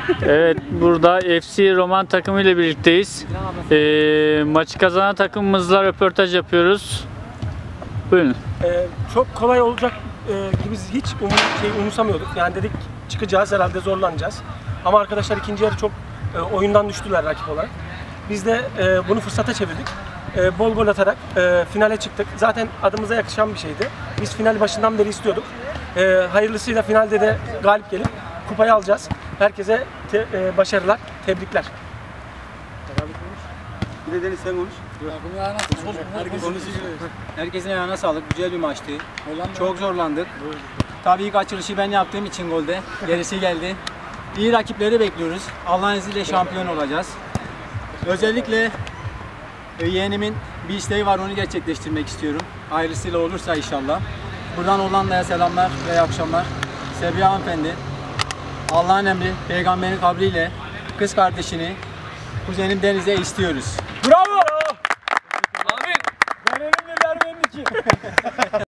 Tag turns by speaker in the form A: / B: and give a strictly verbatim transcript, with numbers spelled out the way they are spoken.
A: Evet, burada F C Roman takımı ile birlikteyiz. Ee, maçı kazanan takımımızla röportaj yapıyoruz. Buyurun.
B: Ee, çok kolay olacak e, gibi biz hiç um, şey, umursamıyorduk. Yani dedik çıkacağız, herhalde zorlanacağız. Ama arkadaşlar ikinci yarı çok e, oyundan düştüler rakip olarak. Biz de e, bunu fırsata çevirdik. E, bol gol atarak e, finale çıktık. Zaten adımıza yakışan bir şeydi. Biz finali başından beri istiyorduk. E, hayırlısıyla finalde de galip gelip kupayı alacağız. Herkese te, e, başarılar, tebrikler.
C: Bir de Deniz sen konuş.
D: Herkesin ayağına sağlık. Güzel bir maçtı. Çok zorlandık. Tabii ilk açılışı ben yaptığım için golde. Gerisi geldi. İyi rakipleri bekliyoruz. Allah'ın izniyle şampiyon olacağız. Özellikle yeğenimin bir isteği var, onu gerçekleştirmek istiyorum. Hayırlısıyla olursa inşallah. Buradan Hollanda'ya selamlar ve iyi akşamlar. Sebiha hanımefendi, Allah'ın emri, peygamberin kabriyle kız kardeşini kuzenim Deniz'e istiyoruz.
B: Bravo!
D: Amin.
B: Ben elimle vermenin için.